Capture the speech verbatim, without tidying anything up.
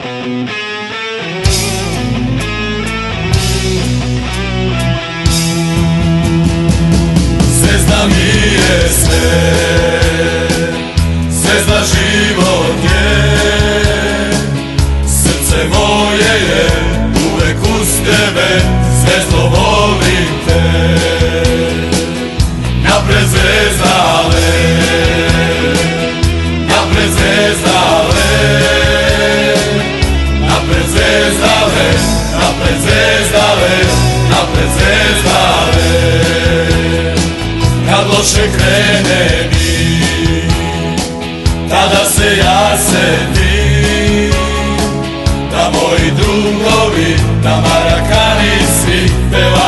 Zvezda mi je sve, zvezda život je, srce moje je uvek uz tebe, zvezdo volim te. Napred zvezdale, napred zvezdale, napred zvezdale, napred zvezdale, napred zvezdale. Kad loše krene mi, tada se ja setim da moji drugovi, da Marakani svi pevaju.